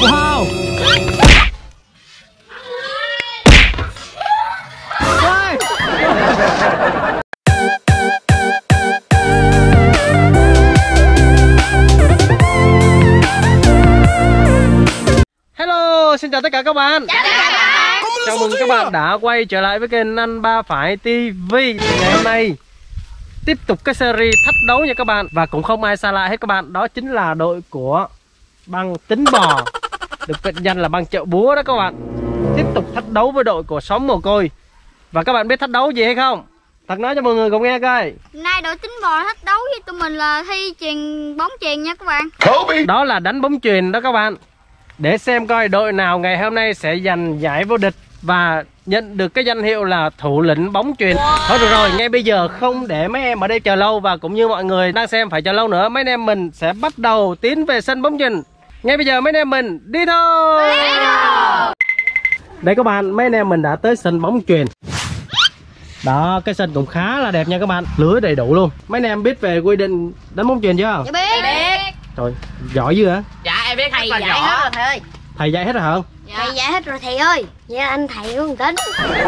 Wow. Hello, xin chào tất cả các bạn. Chào mừng các bạn đã quay trở lại với kênh Anh Ba Phải TV. Ngày hôm nay tiếp tục cái series thách đấu nha các bạn. Và cũng không ai xa lạ hết các bạn. Đó chính là đội của băng Tính Bò, được mệnh danh là băng Chợ Búa đó các bạn. Tiếp tục thách đấu với đội của Xóm Mồ Côi. Và các bạn biết thách đấu gì hay không? Thật nói cho mọi người cùng nghe coi. Nay đội Tính Bò thách đấu với tụi mình là thi chuyền bóng chuyền nha các bạn. Đó là đánh bóng chuyền đó các bạn. Để xem coi đội nào ngày hôm nay sẽ giành giải vô địch và nhận được cái danh hiệu là thủ lĩnh bóng chuyền. Thôi được rồi, ngay bây giờ không để mấy em ở đây chờ lâu và cũng như mọi người đang xem phải chờ lâu nữa, mấy anh em mình sẽ bắt đầu tiến về sân bóng chuyền. Ngay bây giờ mấy anh em mình đi thôi. Đây các bạn, mấy anh em mình đã tới sân bóng chuyền. Đó, cái sân cũng khá là đẹp nha các bạn, lưới đầy đủ luôn. Mấy anh em biết về quy định đánh bóng chuyền chưa? Dạ biết. Trời, giỏi dữ hả? Dạ em biết Thầy rất là dạy rõ. hết rồi thầy ơi. Thầy dạy hết rồi hả? Thầy dạy hết rồi thầy ơi. Dạ anh thầy con tính.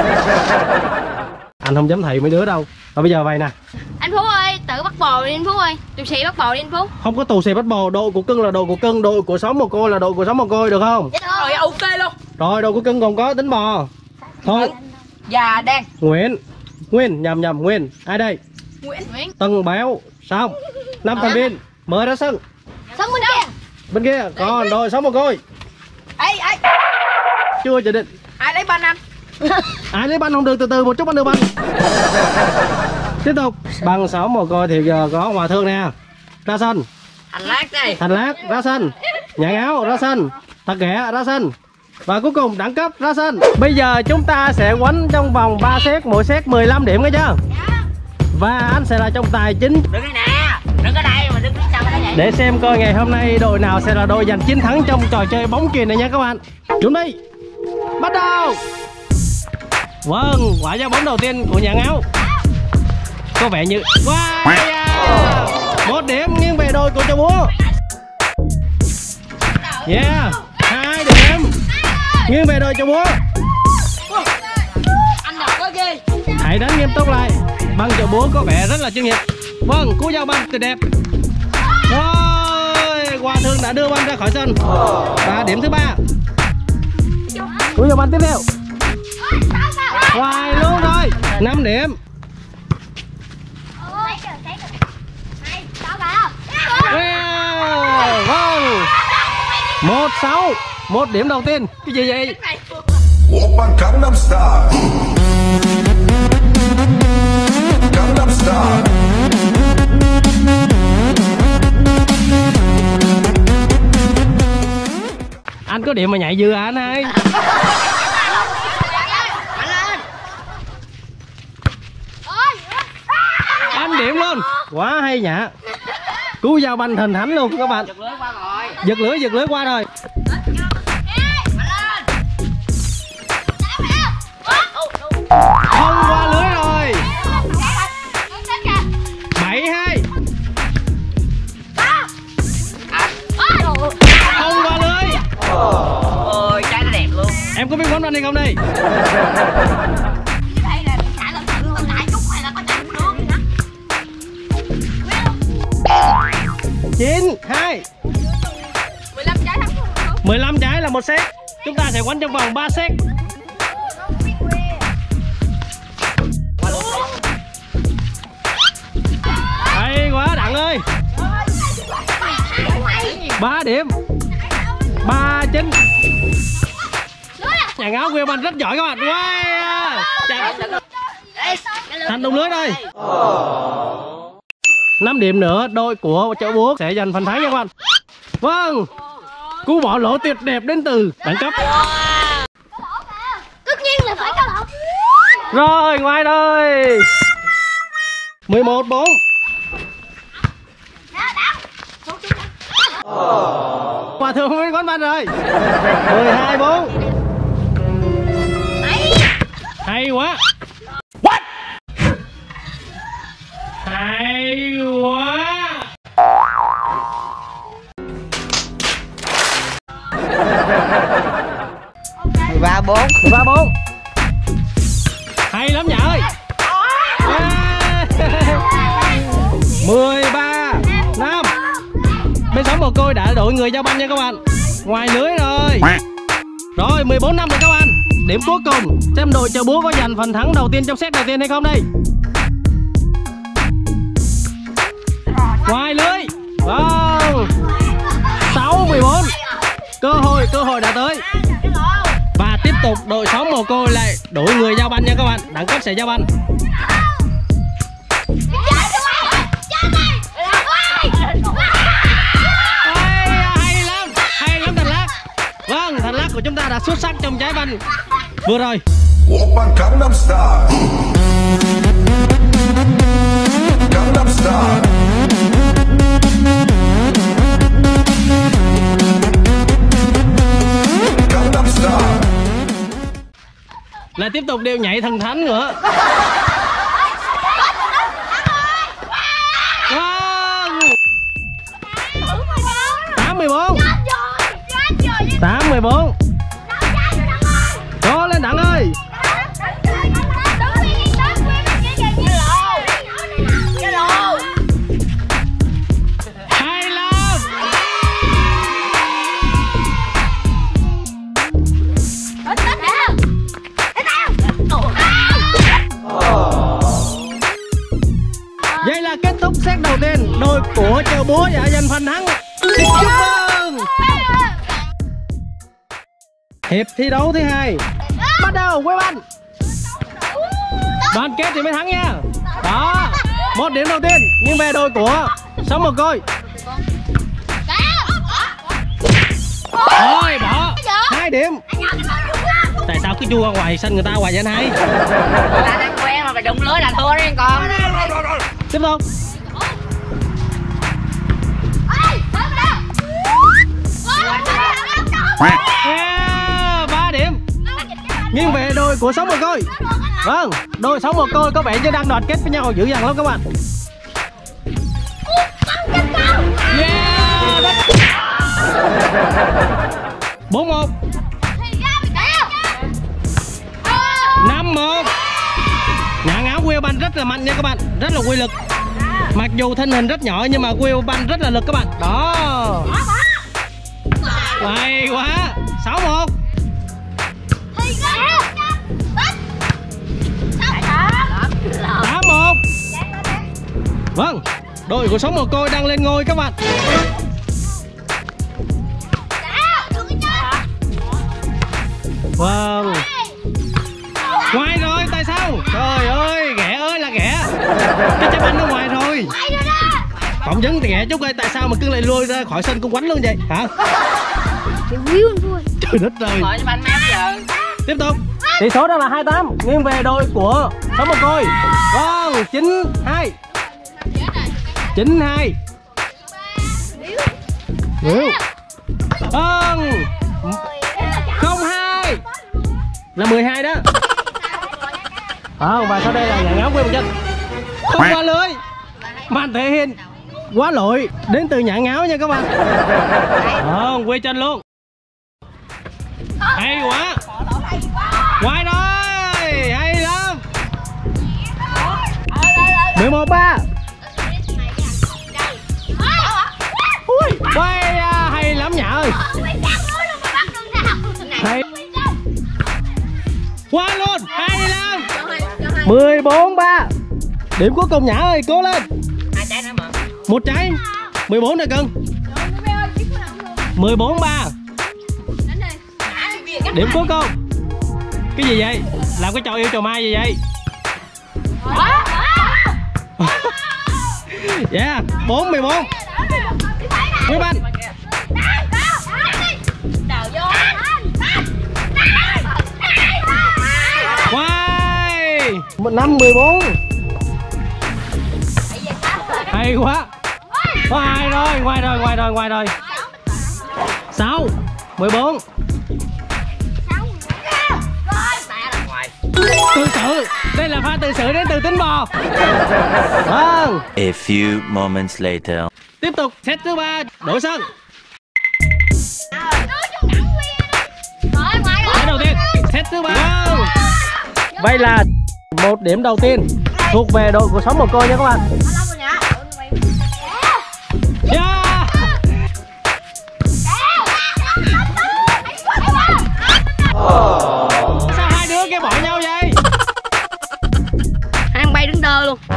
Anh không dám thầy mấy đứa đâu. Và bây giờ vậy nè. Anh Phú ơi, tự bắt bò đi anh Phú ơi. Tụi sĩ bắt bò đi anh Phú. Không có tù xì bắt bò, đội của Cưng là đội của Cưng, đội của Xóm Mồ Côi là đội của Xóm Mồ Côi, được không? Rồi ok luôn. Rồi, đội của Cưng còn có Tính Bò. Thôi, Dạ đang. Nguyên, nhầm Nguyên. Ai đây? Nguyễn. Tân Béo, xong 5 thành viên, mời ra sân. Sân bên kia. Bên kia, còn đội Xóm Mồ Côi. Ê, Chưa chỉ định. ai lấy banh anh? Ai lấy banh không được, từ từ một chút anh đưa banh. Tiếp tục, băng Xóm Mồ Côi thì giờ có Hòa Thương nè. Ra sân. Thành Lát đây. Thành Lát ra sân, Nhãn Áo ra sân, Tắc Ghẻ ra sân, và cuối cùng Đẳng Cấp ra sân. Bây giờ chúng ta sẽ quánh trong vòng 3 set, mỗi set 15 điểm nghe chưa? Và anh sẽ là trọng tài chính. Đứng đây nè, đứng ở đây mà đứng phía sau đó vậy. Để xem coi ngày hôm nay đội nào sẽ là đội giành chiến thắng trong trò chơi bóng chuyền này nha các bạn. Chuẩn bị, bắt đầu. Vâng, quả giao bóng đầu tiên của Nhãn Áo có vẻ như wow, 1 điểm nghiêng về đội của Chợ Búa. Yeah, 2 điểm nghiêng về đội Chợ Búa. Anh đọc có ghê. Hãy đánh nghiêm túc lại, băng Chợ Búa có vẻ rất là chuyên nghiệp. Vâng, cú giao băng tuyệt đẹp. Rồi, Hòa Thương đã đưa băng ra khỏi sân. Và điểm thứ 3, cú giao băng tiếp theo. Hoài luôn rồi, 5 điểm. Wow, vâng, 1-6, 1 điểm đầu tiên. Cái gì vậy? Oppa Gangnam Style. Gangnam Style. Anh có điểm mà nhảy dư à anh ơi? Anh điểm luôn, quá hay nhạ. Cú giao banh hình thánh luôn các bạn. Giật lưới qua rồi. Không qua lưới rồi. 7-2. Không qua lưới. Ôi trái nó đẹp luôn. Em có biết bóng ranh hay không đây? 9-2. 15 trái thắng luôn. 15 trái là 1 set. Chúng ta sẽ quánh trong vòng 3 set. Hay quá Đặng ơi. 3 điểm. 3-9. Nhà Áo Quê Banh rất giỏi các bạn. Wow. Thành đụng lưới đây. 5 điểm nữa, đội của Chợ Búa sẽ giành phần thắng nha các bạn. Vâng, cú bỏ lỗ tuyệt đẹp đến từ Đẳng Cấp. Tất nhiên là phải cao lộc. Rồi, ngoài rồi. 11-4. Hòa Thương không biết quán banh rồi. 12-4. Hay quá. What? Hay quá. 13-4. 13-4. Hay lắm Nhã ơi. 13-5. Bên sóng mồ côi đã đổi người giao banh nha các bạn. Ngoài lưới rồi. Rồi 14-5 rồi các bạn. Điểm cuối cùng, xem đội chợ búa có giành phần thắng đầu tiên trong set đầu tiên hay không đây. Ngoài lưới. Vâng. 6-14. Cơ hội đã tới. Và tiếp tục đội sóng mồ côi lại đổi người giao banh nha các bạn. Đẳng cấp sẽ giao banh. Hay lắm Thành Lắc. Vâng, Thành Lắc của chúng ta đã xuất sắc trong trái banh vừa rồi. Oppan Gangnam Style. Gangnam Style. Gangnam Style. Lại tiếp tục đều nhảy thần thánh nữa. Vâng. 8-14. 8-14. Cố lên Đặng ơi. Hay lắm. Vậy là kết thúc set đầu tiên. Đội của chợ búa đã giành phần thắng. Chúc mừng. Hiệp thi đấu thứ 2 bắt đầu quay banh. Đoàn kết thì mới thắng nha. Đó, 1 điểm đầu tiên nhưng về đội của sóng mồ côi. Thôi bỏ 2 điểm. Tại sao cứ chui ra ngoài sân người ta hoài vậy anh Hai? Ta đang quen mà phải đụng lưới là thua đấy con. Tiếp tục. Yeah, 3 điểm nghiêng về đội của sóng mồ côi. Vâng, đội sóng mồ côi có vẻ như đang đoàn kết với nhau dữ dằn lắm các bạn. Yeah, 4-1. 5-1. Nhãn áo wheel banh rất là mạnh nha các bạn, rất là quy lực. Mặc dù thân hình rất nhỏ nhưng mà wheel banh rất là lực các bạn. Đó. Hay quá. 6-1. 8-1. Vâng, đội của sóng mồ côi đang lên ngôi các bạn. Vâng. Ngoài rồi, tại sao? Trời ơi, ghẻ ơi là ghẻ. Cái trái banh nó ngoài rồi. Phỏng vấn ghẻ chút ơi, tại sao mà cứ lại lôi ra khỏi sân cũng quánh luôn vậy hả? Trời đất ơi. Tiếp tục. Tỷ số đang là 2-8 nghiêng về đội của sóng mồ côi. Vâng, 9-2. 9-2. Vâng, 0-2 là 12 đó. Và sau đây là nhãn áo quê một chân không qua lưới. Màn thể hiện quá lỗi đến từ nhãn áo nha các bạn. Quê chân luôn. Hay quá. Ngoài rồi. Hay lắm. 11-3. Quay hay lắm Nhã ơi. Hay qua luôn. Hay lắm. 14-3. Điểm cuối cùng Nhã ơi, cố lên. 2 trái nữa mà. 1 trái. 14 này cưng. 14-3. Điểm cuối cùng. Cái gì vậy? Làm cái trò yêu trò mai gì vậy? Yeah, 4-11. Quý banh. Quay 5-14. Hay quá. Ngoài rồi, ngoài rồi. 6-14. Tự sự. Đây là pha tự sự đến từ tính bò. Vâng. A few moments later. Tiếp tục set thứ 3 đổi sân. thứ 3. Wow. Vậy là 1 điểm đầu tiên thuộc về đội của Sống Mồ Côi nha các bạn. Yeah. Sao hai đứa kia bỏ nhau vậy? Hai bay đứng đơ luôn.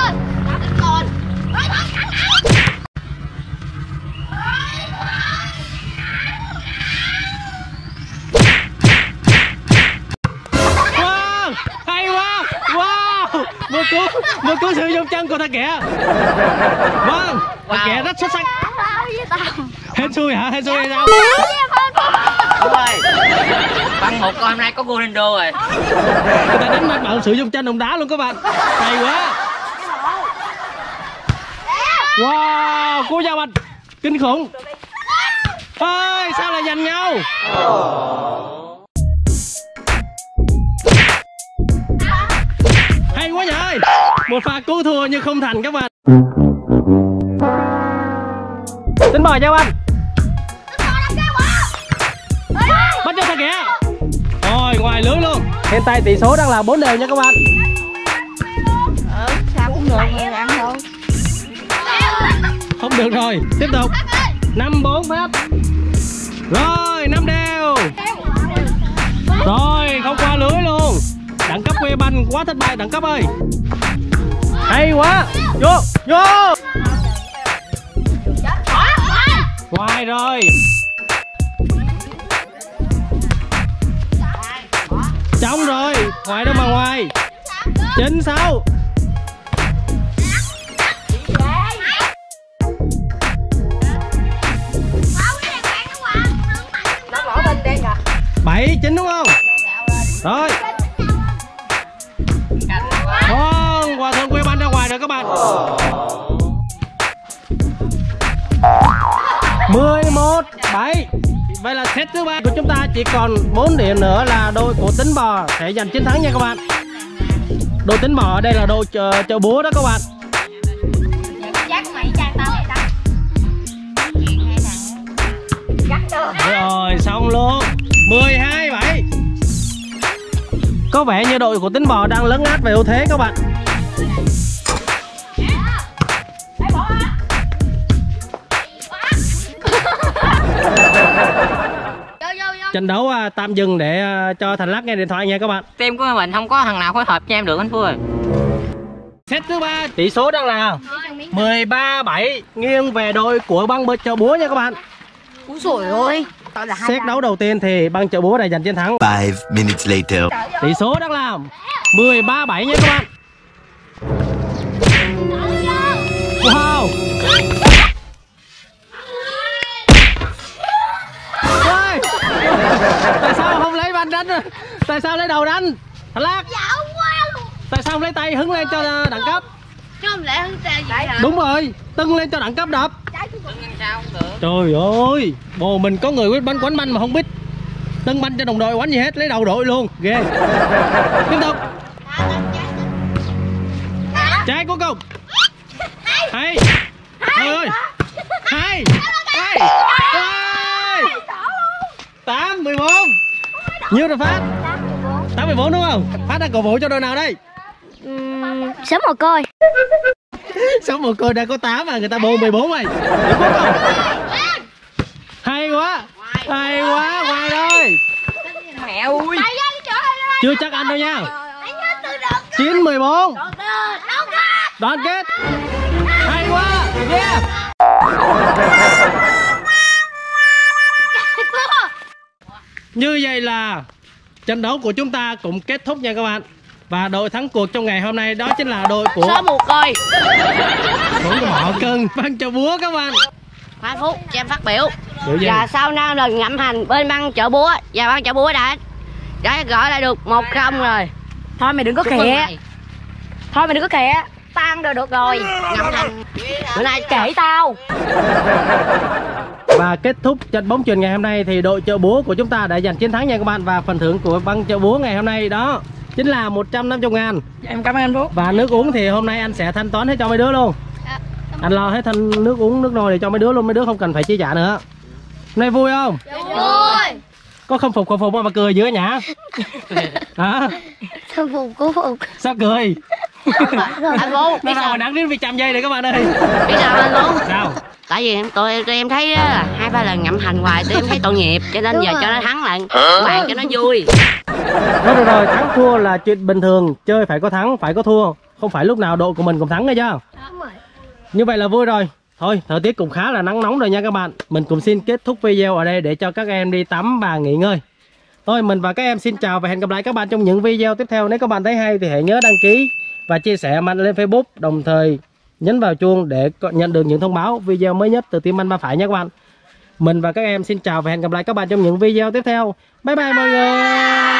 Wow, hay quá. Wow, Mưa cứu sử dụng chân của thằng kìa. Vâng, thằng kìa rất xuất sắc. Hên xui hả? Hên xui hay sao? Đúng rồi. Bằng một con hôm nay có Ronaldo rồi. Người ta đánh mạnh bạo sử dụng chân đồng đá luôn các bạn. Hay quá. Wow, cú giao bạch kinh khủng. Ôi, sao lại giành nhau? Hay quá nhỉ. Một pha cứu thua nhưng không thành các bạn. Tính bò cho anh. Bắt cho thằng kìa. Rồi ngoài lưới luôn. Hiện tại tỷ số đang là 4 đều nha các bạn. Sao cũng được mà ăn thôi. Không được rồi, tiếp tục. 5-4 phát. Rồi 5 đều. Rồi không qua lưới luôn. Đẳng cấp que banh quá thất bại đẳng cấp ơi. Hay quá. Vô, vô. Ngoài rồi. Trong rồi. Ngoài đâu mà ngoài. 9-6. Nó bỏ bên đen à. 7-9 đúng không? Rồi. Vâng, hòa thượng que banh ra ngoài rồi các bạn. 11-7. Vậy là set thứ 3 của chúng ta chỉ còn 4 điểm nữa là đội của Tính Bò sẽ giành chiến thắng nha các bạn. Đội Tính Bò ở đây là đội chợ búa đó các bạn. Rồi xong luôn. 12-7. Có vẻ như đội của Tính Bò đang lấn át về ưu thế các bạn. Trận đấu tạm dừng để cho thằng Lắc nghe điện thoại nha các bạn. Team của mình không có thằng nào phối hợp cho em được anh Phú ơi. Set thứ 3 tỷ số đang là 13-7 nghiêng về đội của băng chợ búa nha các bạn. Úi dồi ôi. Set đấu đầu tiên thì băng chợ búa đã giành chiến thắng. 5 minutes later. Tỷ số đang là 13-7 nha các bạn. Wow. Ôi. Tại sao không lấy banh đánh? Tại sao lấy đầu đánh? Thằng Lát. Tại sao không lấy tay hứng lên cho đẳng cấp? Không lẽ hứng tay vậy hả? Đúng rồi, tưng lên cho đẳng cấp đập. Trời ơi, bồ mình có người quyết bánh quánh banh mà không biết tưng banh cho đồng đội quánh gì hết, lấy đầu đội luôn, ghê. Tiếp tục. Trái cuối cùng. Hay. Thôi ơi. Hay. Hay. 8-14. Nhiêu rồi Phát? 8-14 đúng không? Phát đang cổ vũ cho đội nào đây? Sống Mồ Côi. Sống Mồ Côi đã có 8 mà người ta bô 14 rồi. Hay quá. Hay quá, ngoài rồi. Mẹ ơi. Chưa chắc ăn đâu nha. 9-14. Đoàn kết. Hay quá. Yeah. Như vậy là trận đấu của chúng ta cũng kết thúc nha các bạn. Và đội thắng cuộc trong ngày hôm nay đó chính là đội của Sống Mồ Côi. cũng của họ cưng băng chợ búa các bạn. Khoan Phúc cho em phát biểu. Và sau 5 lần ngậm hành bên băng chợ búa và băng chợ búa đã gọi lại được 1-0 rồi. Thôi mày đừng có khịa. Thôi mày đừng có khịa. Tao ăn được rồi. Ngậm hành. Bữa nay kể tao. Và kết thúc trận bóng chuyền ngày hôm nay thì đội chợ búa của chúng ta đã giành chiến thắng nha các bạn. Và phần thưởng của băng chợ búa ngày hôm nay đó chính là 150.000. Em cảm ơn anh Phúc. Và nước uống thì hôm nay anh sẽ thanh toán hết cho mấy đứa luôn. Anh lo hết thanh nước uống nước nôi để cho mấy đứa luôn, mấy đứa không cần phải chi trả nữa. Hôm nay vui không? Vui. Có khâm phục mà cười dữ nhỉ? Hả? Khâm phục cô phục. Sao cười? Anh Vũ Nó ra mà nắng đến 100 giây này các bạn ơi. biết sao anh Vũ? Sao? Tại vì tụi em thấy á, 2-3 lần ngậm hành hoài tụi em thấy tội nghiệp, cho nên Đúng giờ rồi. cho nó thắng lại bạn cho nó vui. Nói rồi, thắng thua là chuyện bình thường. Chơi phải có thắng, phải có thua. Không phải lúc nào đội của mình cũng thắng nghe chưa? Như vậy là vui rồi. Thôi, thời tiết cũng khá là nắng nóng rồi nha các bạn. Mình cũng xin kết thúc video ở đây để cho các em đi tắm và nghỉ ngơi. Thôi, mình và các em xin chào và hẹn gặp lại các bạn trong những video tiếp theo. Nếu các bạn thấy hay thì hãy nhớ đăng ký và chia sẻ mạnh lên Facebook. Đồng thời nhấn vào chuông để nhận được những thông báo video mới nhất từ team Anh Ba Phải nha các bạn. Mình và các em xin chào và hẹn gặp lại các bạn trong những video tiếp theo. Bye bye mọi người.